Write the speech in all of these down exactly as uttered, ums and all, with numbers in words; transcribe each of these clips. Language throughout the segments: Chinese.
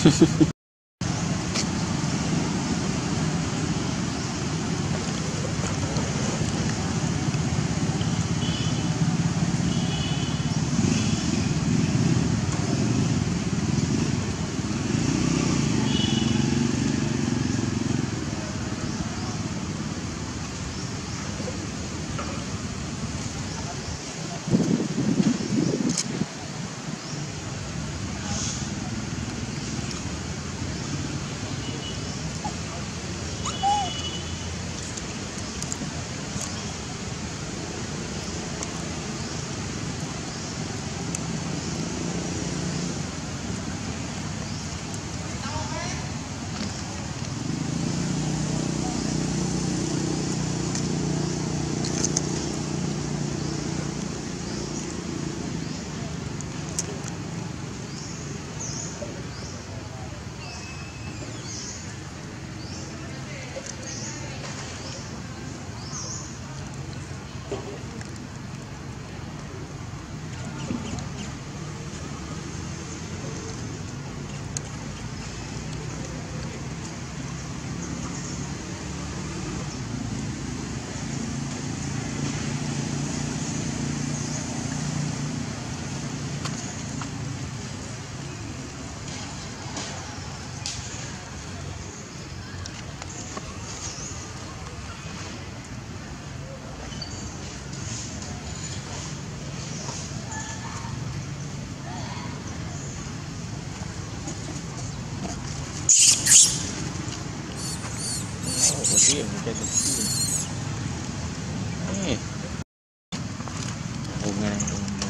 我这也没在这吃。哎，红哎，红哎。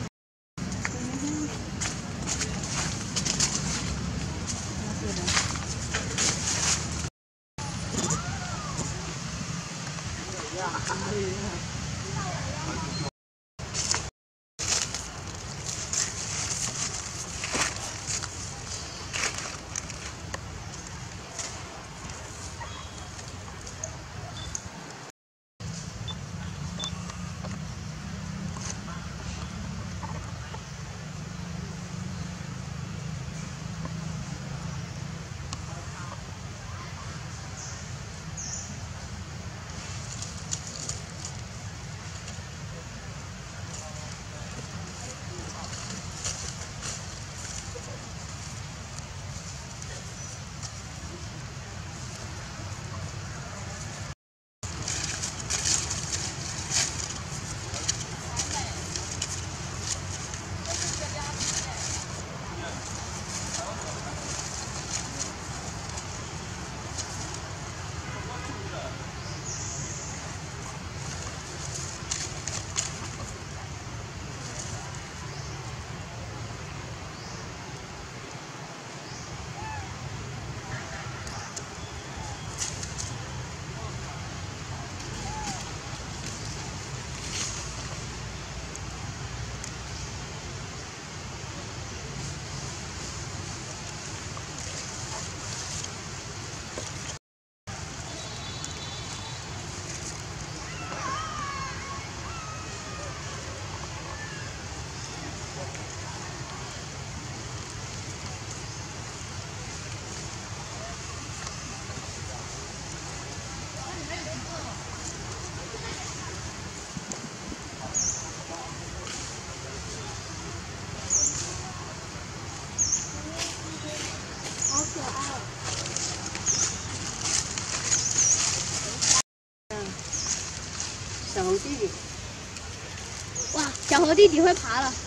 小猴弟弟，哇，小猴弟弟会爬了。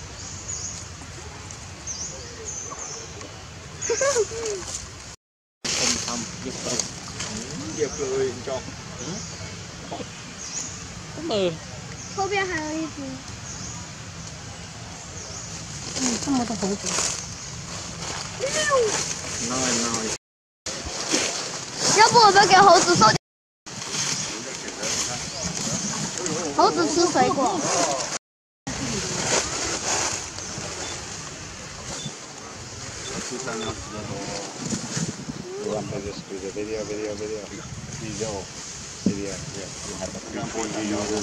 Không thăm giúp tôi. Giúp tôi cho. Có mờ. 后边还有一只。嗯，这么多猴子。 Nói nói. 要不我们给猴子送点。猴子吃水果。 Video, video, video. Video. Video. Yeah.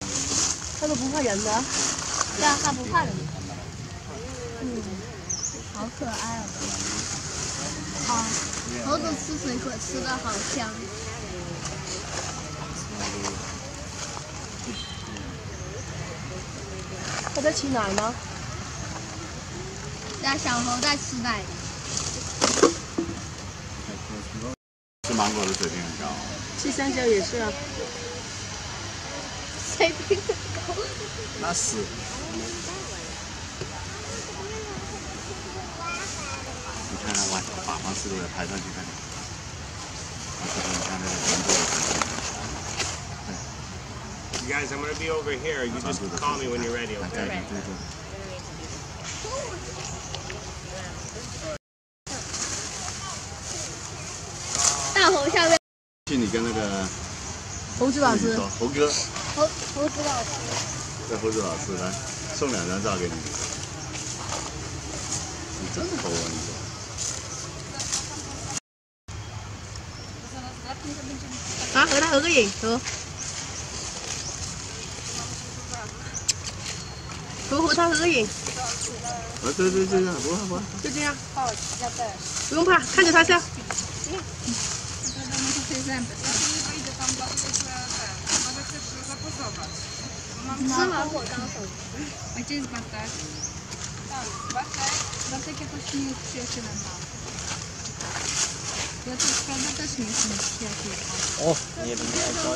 它都不怕人的。对啊，它不怕人。嗯。 好可爱哦！哦，猴子吃水果吃的好香。 它在吃奶吗？ 那小猴在吃奶。 吃芒果的水平很高。 吃香蕉也是啊。 水平很高。 那是。你看看，哇，把方式都在拍上去看看。你看那个工作的。 You guys, I'm gonna be over here. You just call me when you're ready, okay? 对对对。 大猴下面。 去你跟那个猴子老师， 猴哥， 猴猴子老师， 这猴子老师来送两张照给你。你真猴啊你！ 啊，和他合个影，和。 和和他合个影。 啊，对对对对，不怕不怕。 就这样。不用怕，看着他笑。 吃芒果高手。 哦，你也没说。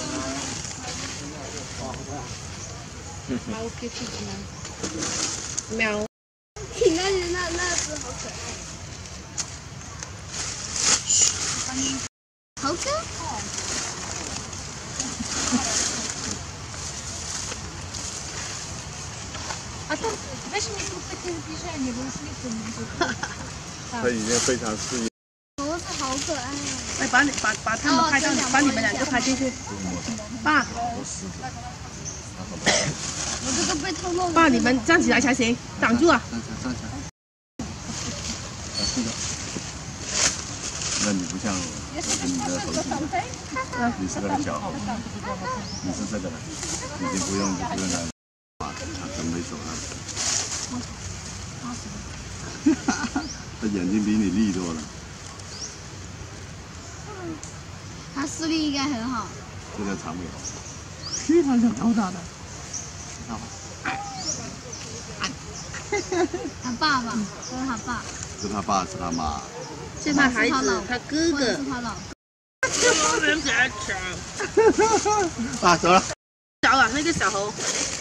喵。 你那里那那只好可爱。猴哥。 А там, знаешь, у них тут такие движения, вы слишком. 他已经非常适应。 猴子好可爱啊！ 来，把你把把他们拍上，把你们两个拍进去。爸。 我这个被偷漏了。 爸，你们站起来才行，挡住啊！ 站起来，站起来。啊，是的。那你不像我跟你的头型，你是那个小猴，你是这个的，已经不用不用了，啊，很猥琐了。他眼睛比你利多了。 他视力应该很好。 这叫长尾猴。 非常想偷他的。 他爸爸，这是他爸。 是他爸，是他妈。 是他孩子，他哥哥。 是他老公。 有人在抢。 啊，走了。 小啊，那个小猴。